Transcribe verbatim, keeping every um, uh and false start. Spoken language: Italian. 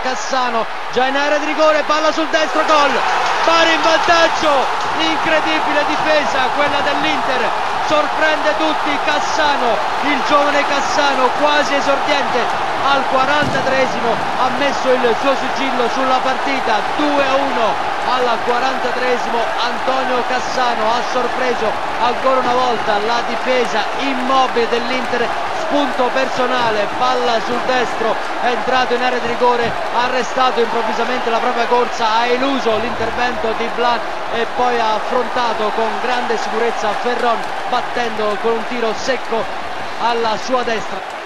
Cassano già in area di rigore, palla sul destro, gol, Bari in vantaggio, incredibile difesa quella dell'Inter, sorprende tutti. Cassano, il giovane Cassano, quasi esordiente, al quarantatreesimo ha messo il suo sigillo sulla partita. Due a uno al quarantatreesimo. Antonio Cassano ha sorpreso ancora una volta la difesa immobile dell'Inter, spunto personale, palla sul destro, è entrato in area di rigore, ha arrestato improvvisamente la propria corsa, ha eluso l'intervento di Blan e poi ha affrontato con grande sicurezza Ferron, battendo con un tiro secco alla sua destra.